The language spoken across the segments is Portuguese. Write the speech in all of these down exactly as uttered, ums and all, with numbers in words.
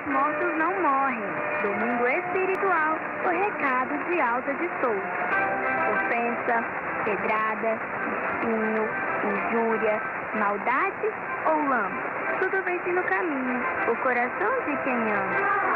mortos não morrem. Do mundo espiritual, o recado de Alta de Souza. Ofensa, pedrada, espinho, injúria, maldade ou lama. Tudo vence no caminho, o coração de quem ama.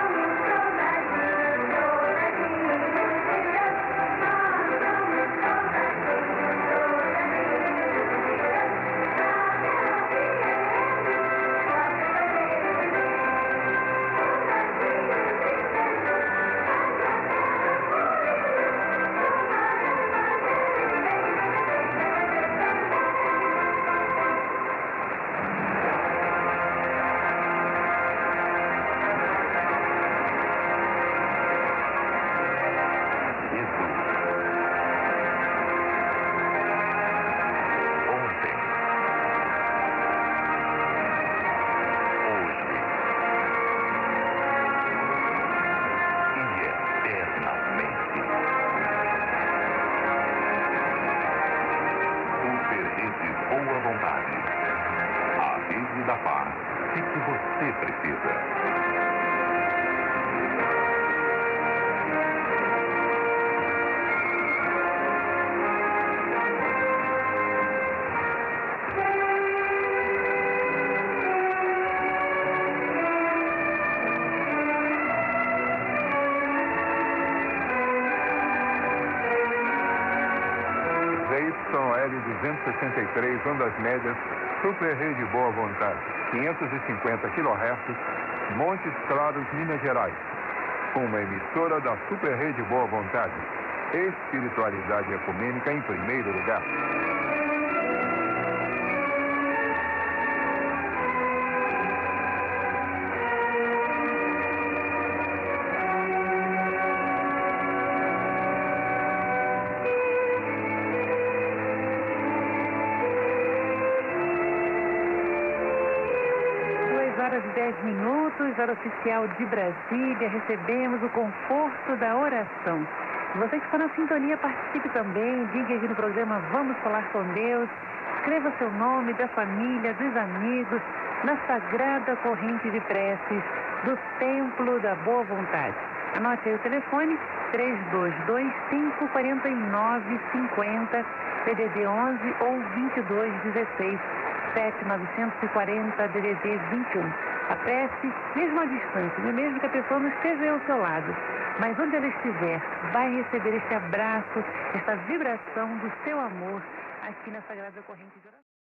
Boa vontade. A rede da paz. O que você precisa? Y L duzentos e sessenta e três, ondas médias, Super Rede Boa Vontade, quinhentos e cinquenta quilohertz, Montes Claros, Minas Gerais. Uma emissora da Super Rede Boa Vontade. Espiritualidade ecumênica em primeiro lugar. Horas e dez minutos, hora oficial de Brasília, recebemos o conforto da oração. Você que está na sintonia, participe também, ligue aqui no programa Vamos Falar com Deus, escreva seu nome, da família, dos amigos, na sagrada corrente de preces do Templo da Boa Vontade. Anote aí o telefone, três dois dois cinco, quatro nove cinco zero, D D D onze ou vinte e dois dezesseis. sete nove quatro zero, D D D vinte e um. A prece, mesmo à distância, mesmo que a pessoa não esteja ao seu lado, mas onde ela estiver, vai receber este abraço, esta vibração do seu amor aqui na Sagrada Corrente de Oração.